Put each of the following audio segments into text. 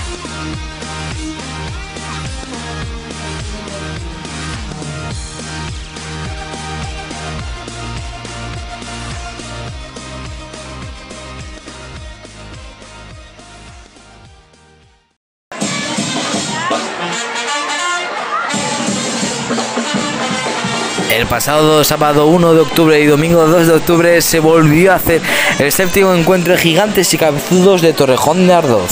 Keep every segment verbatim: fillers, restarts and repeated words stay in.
El pasado sábado uno de octubre y domingo dos de octubre se volvió a hacer el séptimo encuentro de Gigantes y Cabezudos de Torrejón de Ardoz.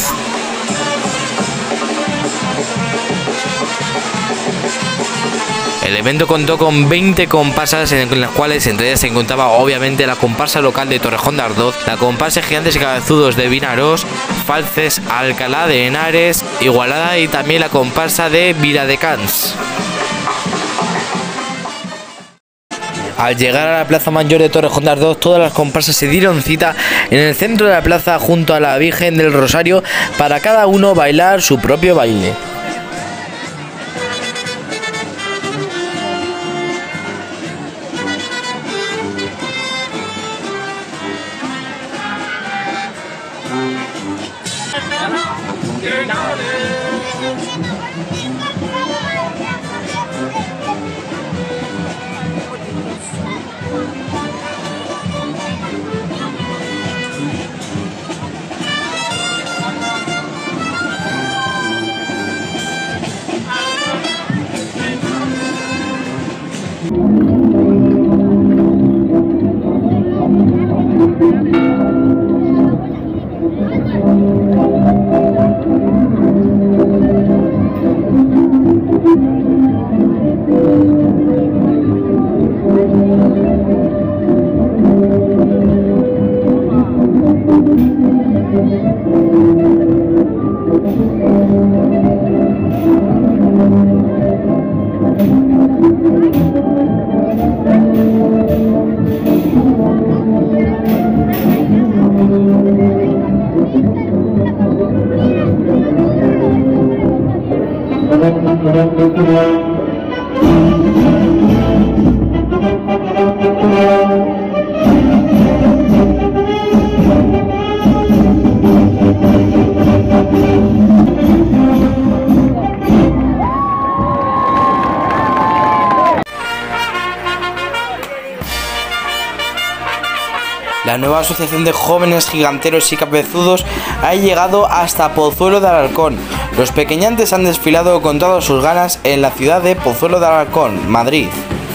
El evento contó con veinte comparsas, en las cuales entre ellas se encontraba obviamente la comparsa local de Torrejón de Ardoz, la comparsa Gigantes y Cabezudos de Vinaros, Falces, Alcalá de Henares, Igualada y también la comparsa de Viladecans. Al llegar a la Plaza Mayor de Torrejón de Ardoz, todas las comparsas se dieron cita en el centro de la plaza junto a la Virgen del Rosario para cada uno bailar su propio baile. La nueva asociación de jóvenes giganteros y cabezudos ha llegado hasta Pozuelo de Alarcón. Los pequeñantes han desfilado con todas sus ganas en la ciudad de Pozuelo de Alarcón, Madrid.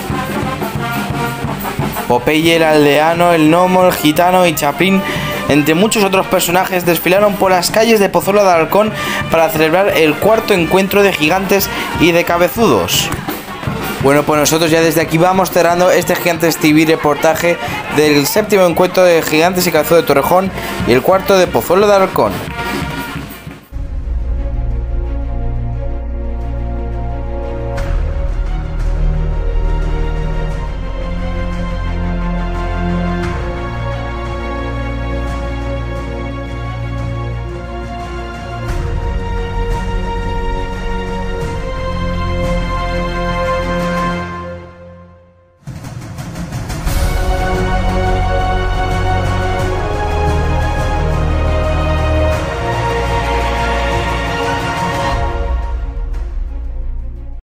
Popeye el aldeano, el gnomo, el gitano y Chapín, entre muchos otros personajes, desfilaron por las calles de Pozuelo de Alarcón para celebrar el cuarto encuentro de gigantes y de cabezudos. Bueno, pues nosotros ya desde aquí vamos cerrando este Gigantes T V reportaje del séptimo encuentro de Gigantes y Cabezudos de Torrejón y el cuarto de Pozuelo de Alarcón.